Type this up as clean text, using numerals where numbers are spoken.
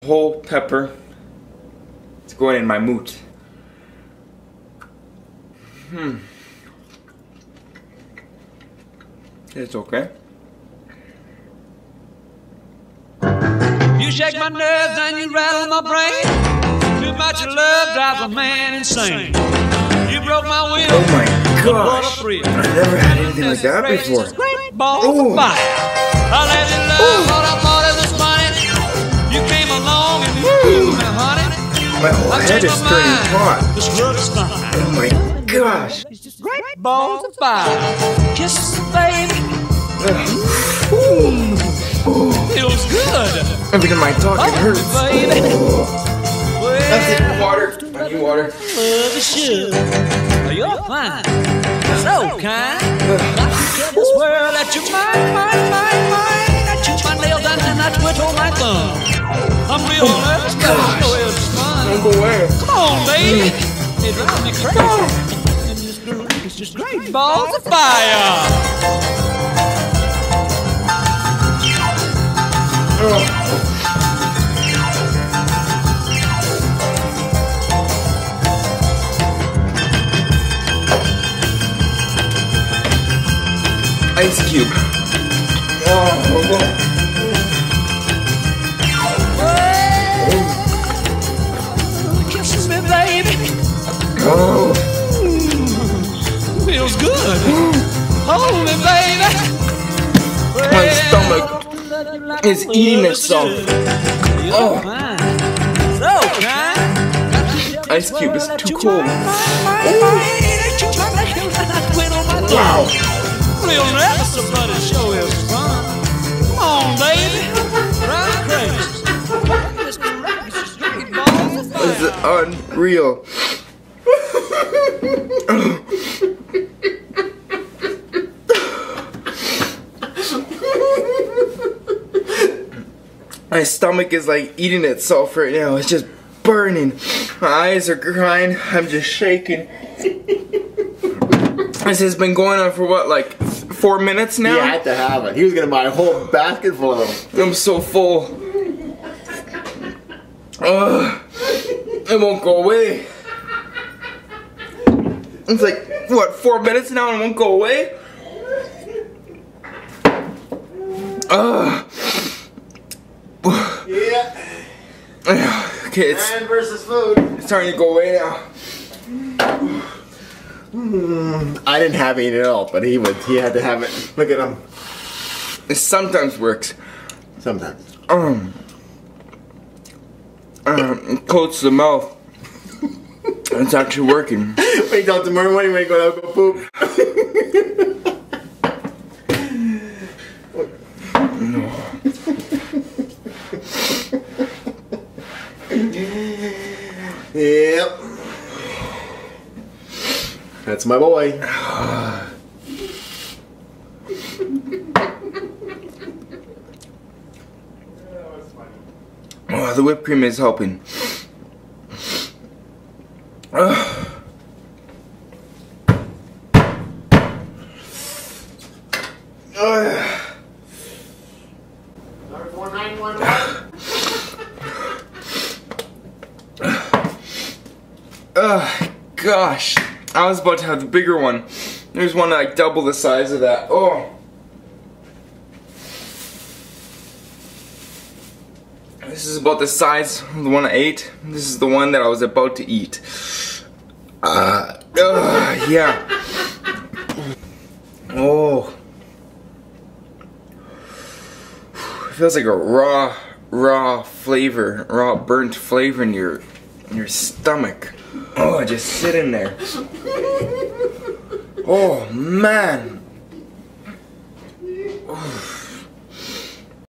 Whole pepper. It's going in my moot. It's okay. You shake my nerves and you rattle my brain. Too much love drives a man insane. You broke my will. Oh my gosh! I've never had anything like that before. Balls of fire. I let you love what I thought it was funny. You came along and you me, honey. My whole head is turning hot. This love is fine. Oh my gosh! Great balls of fire. Kisses, baby. Feels good. Every time I talk, it hurts. Baby. That's it. Water. I need water. Love is sure. You're fine. So kind. Tell this world that you're mine. That you my nails and I twiddle my thumb. I'm real nervous, but I know it's fun. Don't go away. Come on, baby. It drives me crazy. It's just great balls of fire. Ice cube. Kiss me, baby. Oh. Feels good. Hold me, baby. My stomach is eating itself. Oh. So kind. Ice cube is too cold. Wow. Real nervous about it, show is fun. Come on, baby. Run crazy. This is unreal. My stomach is like eating itself right now. It's just burning. My eyes are crying. I'm just shaking. This has been going on for what, like 4 minutes now? He had to have it. He was gonna buy a whole basket full of them. I'm so full. It won't go away. It's like, what, 4 minutes now and it won't go away? Yeah. Okay, it's Man versus food. It's starting to go away now. I didn't have any at all, but he had to have it. Look at him. It sometimes works. Sometimes. It coats the mouth. It's actually working. Wait till tomorrow morning when you go out go poop. No. Yep. That's my boy. Oh, the whipped cream is helping. Gosh, I was about to have the bigger one. There's one like double the size of that. Oh. This is about the size of the one I ate. This is the one that I was about to eat. Yeah. Oh. It feels like a raw flavor, raw burnt flavor in your stomach. Oh, just sit in there. Oh man. Oh.